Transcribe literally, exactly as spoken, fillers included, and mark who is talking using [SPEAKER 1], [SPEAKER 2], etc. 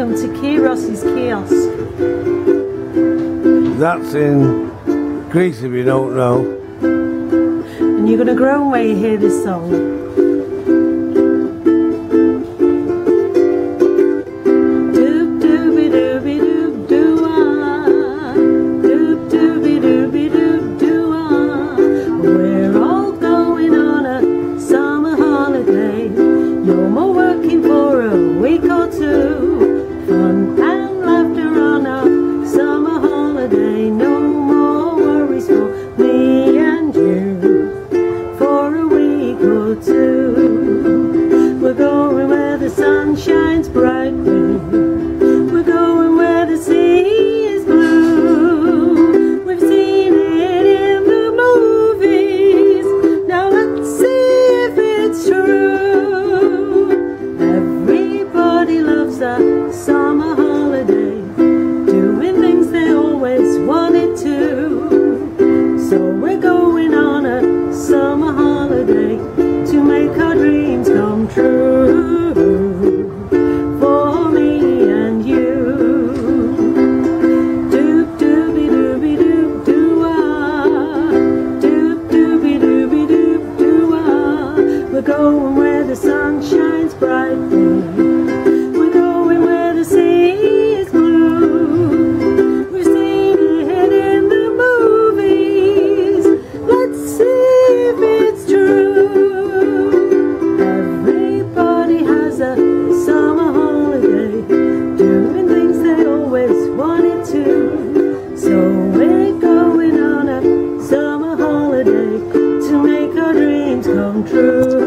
[SPEAKER 1] welcome to Keiros's Kiosk.
[SPEAKER 2] That's in Greece if you don't know.
[SPEAKER 1] And you're going to groan when you hear this song. We're going where the sun shines brightly. We're going where the sea is blue. We've seen it in the movies. Now let's see if it's true. Everybody loves a summer holiday, doing things they always wanted to. So we're going on a summer holiday to make our dreams come true for me and you. Doop doopy doopy doop doo ah, doop doopy doopy doop doo ah. We're going where the sun shines brightly. We're going where the sea is blue. We've seen it in the movies. Let's see if it's true. Summer holiday, doing things they always wanted to. So we're going on a summer holiday to make our dreams come true.